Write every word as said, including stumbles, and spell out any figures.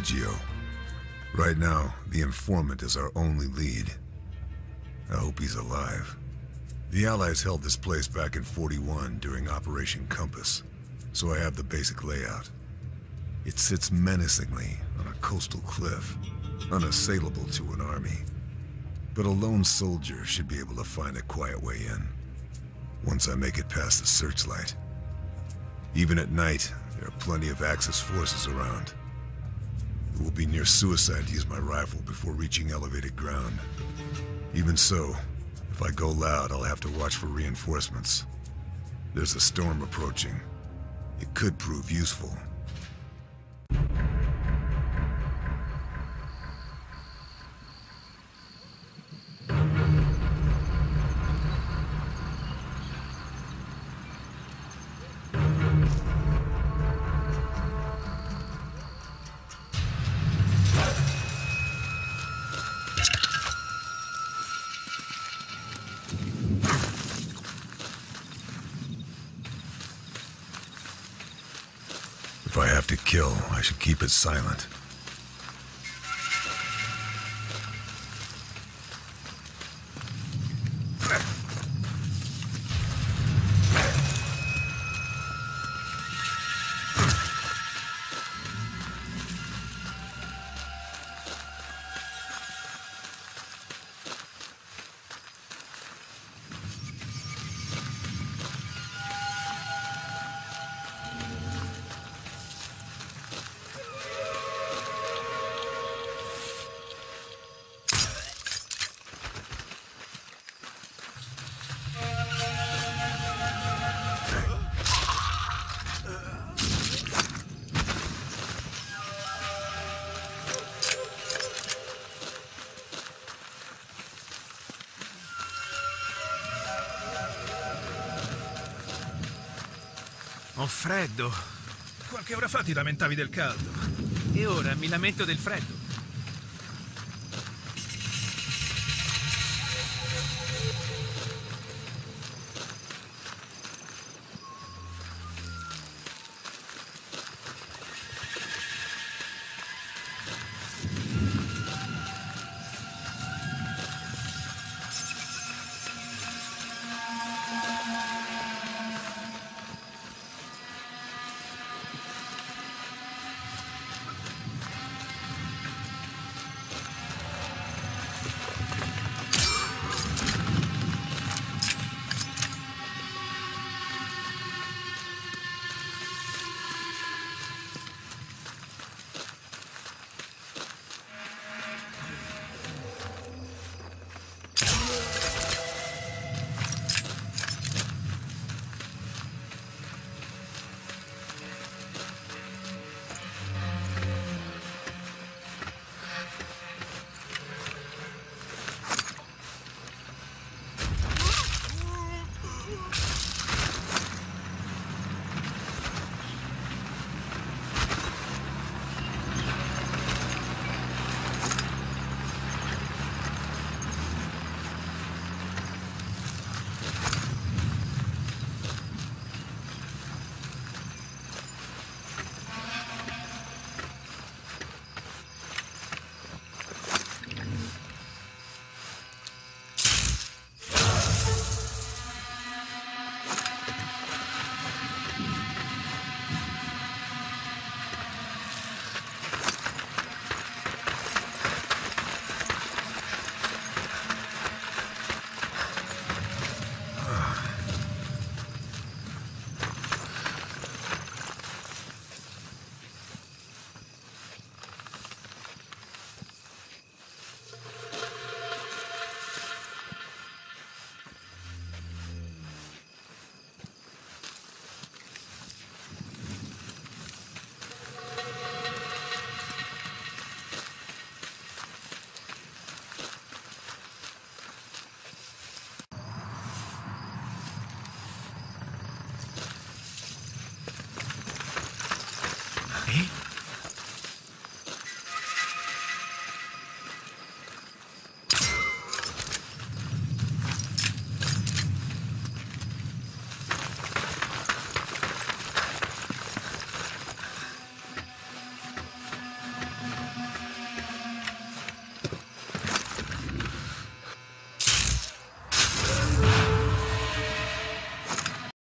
Sergio. Right now, the informant is our only lead. I hope he's alive. The Allies held this place back in forty-one during Operation Compass, so I have the basic layout. It sits menacingly on a coastal cliff, unassailable to an army. But a lone soldier should be able to find a quiet way in, once I make it past the searchlight. Even at night, there are plenty of Axis forces around. It will be near suicide to use my rifle before reaching elevated ground. Even so, if I go loud, I'll have to watch for reinforcements. There's a storm approaching. It could prove useful. If I have to kill, I should keep it silent. Ho freddo. Qualche ora fa ti lamentavi del caldo. E ora mi lamento del freddo.